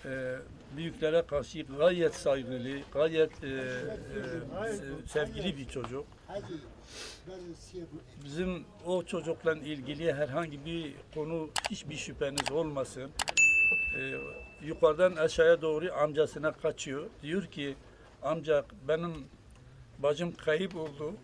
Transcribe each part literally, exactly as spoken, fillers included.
e, büyüklere karşı gayet saygılı, gayet e, e, sevgili bir çocuk. Bizim o çocukla ilgili herhangi bir konu, hiçbir şüpheniz olmasın. E, yukarıdan aşağıya doğru amcasına kaçıyor. Diyor ki, amca benim bacım kayıp oldu.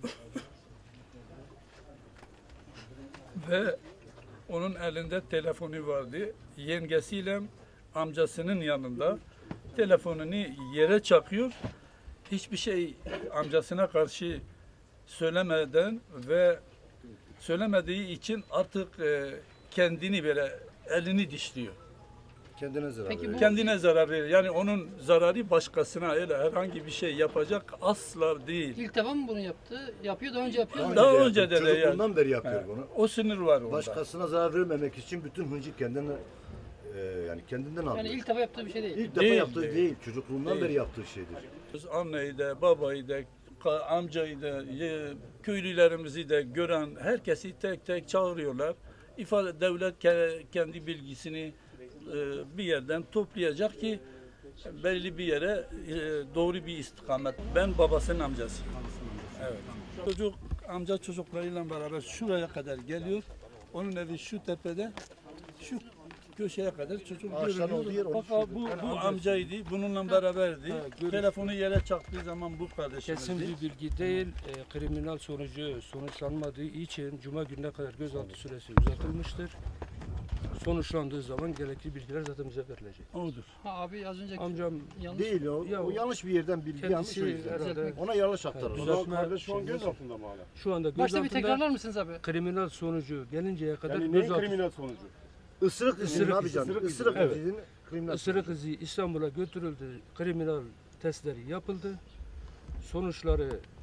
Ve onun elinde telefonu vardı. Yengesiyle amcasının yanında telefonunu yere çakıyor. Hiçbir şey amcasına karşı söylemeden ve söylemediği için artık e, kendini böyle elini dişliyor. Kendine zarar Peki veriyor. bu- Kendine zarar veriyor. Yani onun zararı başkasına öyle herhangi bir şey yapacak asla değil. İlk defa mı bunu yaptı? Yapıyor daha önce yapıyor mu? Daha de önce yapıyor. de yani. Çocukluğundan beri yapıyor He, bunu. O sınır var onda. Başkasına zarar vermemek için bütün hıncı kendine e, yani kendinden alıyor. Yani ilk defa yaptığı bir şey değil. İlk defa Değil, yaptığı değil. değil. Çocukluğundan Değil. beri yaptığı şeydir. Biz anneyi de, babayı da, ka- amcayı da, ye- köylülerimizi de gören herkesi tek tek çağırıyorlar. İfade devlet ke- kendi bilgisini e, bir yerden toplayacak ki belli bir yere e, doğru bir istikamet. Ben babasının amcasıyım. Evet. Çocuk amca çocuklarıyla beraber şuraya kadar geliyor. Onun evi şu tepede, şu köşeye kadar çocuk Ağaçların olduğu yer görünüyor. onun Fakat şurada. bu, Yani bu amcası. amcaydı, bununla beraberdi. Ha, görüş. Telefonu yere çaktığı zaman bu kardeşimizdi. Kesin bir bilgi değil, e, kriminal sonucu sonuçlanmadığı için Cuma gününe kadar gözaltı süresi uzatılmıştır. Sonuçlandığı zaman gerekli bilgiler zaten bize verilecek. Odur. Ha, abi az önce Amcam yanlış. Değil o. Ya o o yanlış bir yerden bilgi yanlış kendisi o yüzden. herhalde Ona yanlış aktarır. Evet, O düzeltme- zaman Kardeş şu an gözaltında mı hala? şu anda Başta bir gözaltında tekrarlar mısınız abi? kriminal sonucu gelinceye kadar Yani neyin gözaltı kriminal sonucu? ısırık izinin Isırık abi izi, canım. ısırık izi. Isırık Evet. izinin kriminal. ısırık izi İstanbul'a götürüldü. Kriminal testleri yapıldı. Sonuçları